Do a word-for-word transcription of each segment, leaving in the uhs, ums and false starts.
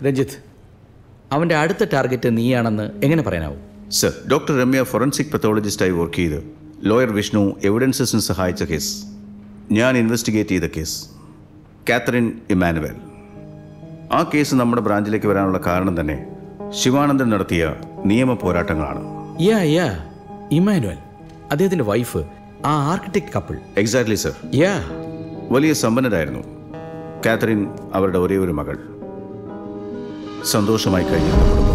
രഞ്ജിത്ത്, അവൻ്റെ അടുത്ത ടാർഗറ്റ് നീയാണെന്ന് എങ്ങനെ പറയാനാവും? സർ, ഡോക്ടർ രമ്യ ഫോറൻസിക് പത്തോളജിസ്റ്റായി വർക്ക് ചെയ്ത് ലോയർ വിഷ്ണു എവിഡൻസസിന് സഹായിച്ച കേസ്. ഞാൻ ഇൻവെസ്റ്റിഗേറ്റ് ചെയ്ത കേസ്. Catherine Emmanuel. ആ കേസ് നമ്മുടെ ബ്രാഞ്ചിലേക്ക് വരാനുള്ള കാരണം തന്നെ ശിവാനന്ദൻ നടത്തിയ നിയമ പോരാട്ടങ്ങളാണ്. യാ യാ ഇമ്മാനുവൽ, അദ്ദേഹത്തിൻ്റെ വൈഫ്, ആ architect couple. Exactly sir. Ya, വലിയ സമ്പന്നരായിരുന്നു. കാത്തറിൻ അവരുടെ ഒരേ ഒരു മകൾ. സന്തോഷമായി കഴിഞ്ഞിരുന്ന കുടുംബം.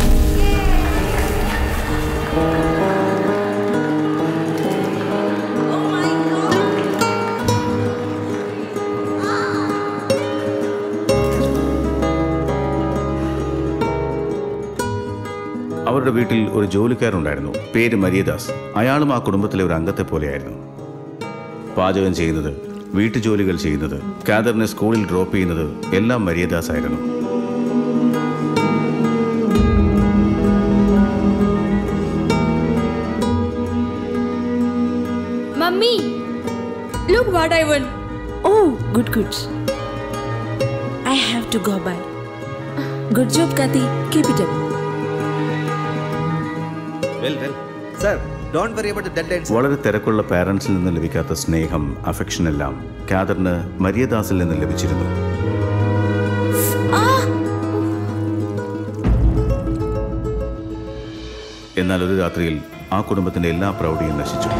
അവരുടെ വീട്ടിൽ ഒരു ജോലിക്കാരുണ്ടായിരുന്നു, പേര് മരിയദാസ്. അയാളും ആ കുടുംബത്തിലെ ഒരു അംഗത്തെ പോലെയായിരുന്നു. പാചകം ചെയ്യുന്നത്, വീട്ടുജോലികൾ ചെയ്യുന്നത്, കാദറിനെ സ്കൂളിൽ ഡ്രോപ്പ് ചെയ്യുന്നത് എല്ലാം മരിയദാസ് ആയിരുന്നു. Mummy, look what I won. Oh, good, good. I have to go by. Good job, Kathy. Keep it up. Well, well. Sir, don't worry about the deadlines. വളരെ തിരക്കുള്ള പാരൻസിൽ നിന്ന് ലഭിക്കാത്ത സ്നേഹം, അഫെക്ഷൻ എല്ലാം കാദറിന് മരിയദാസിൽ നിന്ന് ലഭിച്ചിരുന്നു. എന്നാൽ ഒരു രാത്രിയിൽ ആ കുടുംബത്തിന്റെ എല്ലാ പ്രൗഢിയും നശിച്ചു.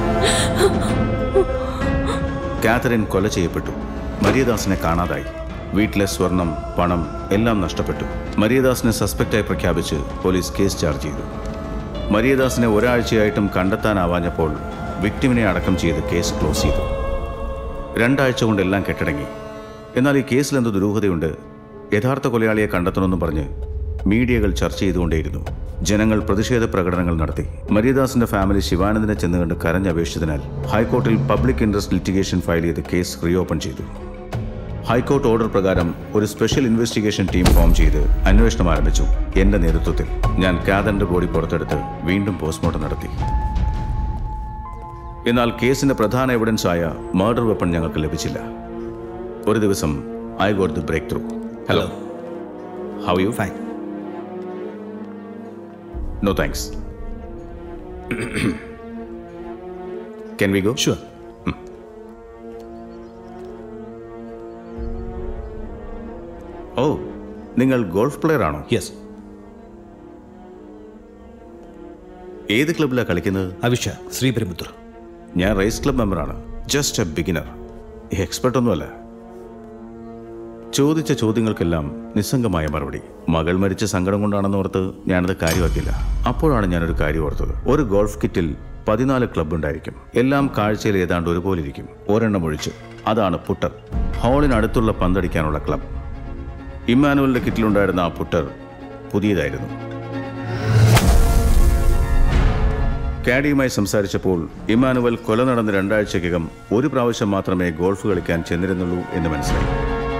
കാതറിൻ കൊല ചെയ്യപ്പെട്ടു. മരിയദാസിനെ കാണാതായി. വീട്ടിലെ സ്വർണം, പണം എല്ലാം നഷ്ടപ്പെട്ടു. മരിയദാസിനെ സസ്പെക്റ്റായി പ്രഖ്യാപിച്ച് പോലീസ് കേസ് ചാർജ് ചെയ്തു. മരിയദാസിനെ ഒരാഴ്ചയായിട്ടും കണ്ടെത്താനാവാഞ്ഞപ്പോൾ വിക്ടിമിനെ അടക്കം ചെയ്ത് കേസ് ക്ലോസ് ചെയ്തു. രണ്ടാഴ്ച കൊണ്ട് എല്ലാം കെട്ടടങ്ങി. എന്നാൽ ഈ കേസിൽ എന്ത് ദുരൂഹതയുണ്ട്? യഥാർത്ഥ കൊലയാളിയെ കണ്ടെത്തണമെന്നും പറഞ്ഞ് മീഡിയകൾ ചർച്ച ചെയ്തുകൊണ്ടേയിരുന്നു. ജനങ്ങൾ പ്രതിഷേധ പ്രകടനങ്ങൾ നടത്തി. മരിയദാസിന്റെ ഫാമിലി ശിവാനന്ദനെ ചെന്നുകണ്ട് കരഞ്ഞപേക്ഷിച്ചതിനാൽ ഹൈക്കോർട്ടിൽ പബ്ലിക് ഇൻട്രസ്റ്റ് ലിറ്റിഗേഷൻ ഫയൽ ചെയ്ത് കേസ് റീഓപ്പൺ ചെയ്തു. ഹൈക്കോർട്ട് ഓർഡർ പ്രകാരം ഒരു സ്പെഷ്യൽ ഇൻവെസ്റ്റിഗേഷൻ ടീം ഫോം ചെയ്ത് അന്വേഷണം ആരംഭിച്ചു. എന്റെ നേതൃത്വത്തിൽ ഞാൻ കാദറിന്റെ ബോഡി പുറത്തെടുത്ത് വീണ്ടും പോസ്റ്റ്മോർട്ടം നടത്തി. എന്നാൽ കേസിന്റെ പ്രധാന എവിഡൻസ് ആയ മർഡർ വെപ്പൺ ഞങ്ങൾക്ക് ലഭിച്ചില്ല. ഒരു ദിവസം I got the breakthrough. Hello, how you? Fine. No thanks. Can we go? Sure. Hmm. Oh, നിങ്ങൾ ഗോൾഫ് പ്ലെയർ ആണോ? Yes. ഏത് ക്ലബിലാണ് കളിക്കുന്നത്? അവിഷ, ശ്രീപെരുമ്പുത്തൂർ. ഞാൻ റേസ് ക്ലബ് മെമ്പറാണ്. Just a beginner. എക്സ്പെർട്ട് ഒന്നുമല്ല. ചോദിച്ച ചോദ്യങ്ങൾക്കെല്ലാം നിസ്സംഗമായ മറുപടി. മകൾ മരിച്ച സങ്കടം കൊണ്ടാണെന്ന് ഓർത്ത് ഞാനത് കാര്യമാക്കില്ല. അപ്പോഴാണ് ഞാനൊരു കാര്യം ഓർത്തത്. ഒരു ഗോൾഫ് കിറ്റിൽ പതിനാല് ക്ലബ് ഉണ്ടായിരിക്കും. എല്ലാം കാഴ്ചയിൽ ഏതാണ്ട് ഒരുപോലെ ഇരിക്കും, ഒരെണ്ണം ഒഴിച്ച്. അതാണ് പുട്ടർ. ഹോളിനടുത്തുള്ള പന്തടിക്കാനുള്ള ക്ലബ്. ഇമ്മാനുവലിന്റെ കിറ്റിലുണ്ടായിരുന്ന ആ പുട്ടർ പുതിയതായിരുന്നു. കാഡിയുമായി സംസാരിച്ചപ്പോൾ ഇമ്മാനുവൽ കൊല നടന്ന രണ്ടാഴ്ചക്കകം ഒരു പ്രാവശ്യം മാത്രമേ ഗോൾഫ് കളിക്കാൻ ചെന്നിരുന്നുള്ളൂ എന്ന് മനസ്സിലായി.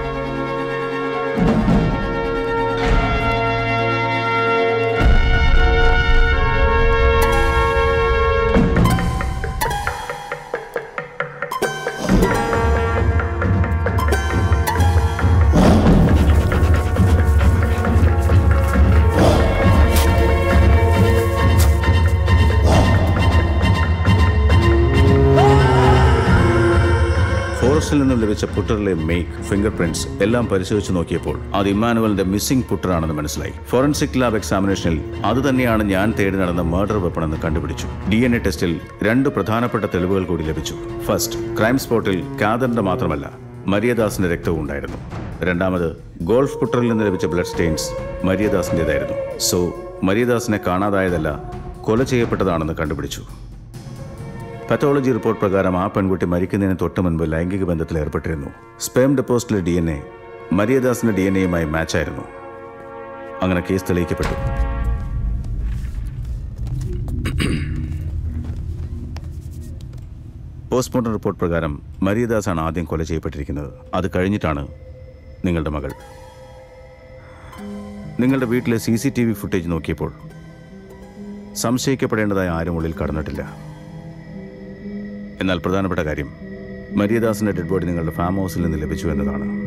ഫോറസ്റ്റിൽ നിന്നും ലഭിച്ച പുട്ടറിലെ മേക്ക്, ഫിംഗർ പ്രിന്റ്സ് എല്ലാം പരിശോധിച്ച് നോക്കിയപ്പോൾ അത് ഇമ്മാനുവലിന്റെ മിസ്സിംഗ് പുട്ടറാണെന്ന് മനസ്സിലായി. ഫോറൻസിക് ലാബ് എക്സാമിനേഷനിൽ അത് തന്നെയാണ് ഞാൻ തേടി നടന്ന മർഡർ വെപ്പൺ എന്ന് കണ്ടുപിടിച്ചു. ഡി എൻ എ ടെസ്റ്റിൽ രണ്ട് പ്രധാനപ്പെട്ട തെളിവുകൾ കൂടി ലഭിച്ചു. ഫസ്റ്റ്, ക്രൈം സ്പോട്ടിൽ കാദറിന്റെ മാത്രമല്ല മരിയദാസിന്റെ രക്തവും ഉണ്ടായിരുന്നു. രണ്ടാമത്, ഗോൾഫ് പുട്ടറിൽ നിന്ന് ലഭിച്ച ബ്ലഡ് സ്റ്റെയിൻസ് മരിയദാസിന്റേതായിരുന്നു. സോ മരിയദാസിനെ കാണാതായതല്ല, കൊല ചെയ്യപ്പെട്ടതാണെന്ന് കണ്ടുപിടിച്ചു. പത്തോളജി റിപ്പോർട്ട് പ്രകാരം ആ പെൺകുട്ടി മരിക്കുന്നതിന് തൊട്ട് മുൻപ് ലൈംഗിക ബന്ധത്തിൽ ഏർപ്പെട്ടിരുന്നു. സ്പേം ഡെപ്പോസിറ്റിലെ ഡി എൻ എ മരിയദാസിന്റെ ഡി എൻ എയുമായി മാച്ചായിരുന്നു. അങ്ങനെ കേസ് തെളിയിക്കപ്പെട്ടു. പോസ്റ്റ്മോർട്ടം റിപ്പോർട്ട് പ്രകാരം മരിയദാസാണ് ആദ്യം കൊല ചെയ്യപ്പെട്ടിരിക്കുന്നത്. അത് കഴിഞ്ഞിട്ടാണ് നിങ്ങളുടെ മകൾ. നിങ്ങളുടെ വീട്ടിലെ C C T V footage നോക്കിയപ്പോൾ സംശയിക്കപ്പെടേണ്ടതായ ആരും ഉള്ളിൽ കടന്നിട്ടില്ല. എന്നാൽ പ്രധാനപ്പെട്ട കാര്യം, മരിയദാസിന്റെ ഡെഡ് ബോഡി നിങ്ങളുടെ ഫാം ഹൗസിൽ നിന്ന് ലഭിച്ചു എന്നതാണ്.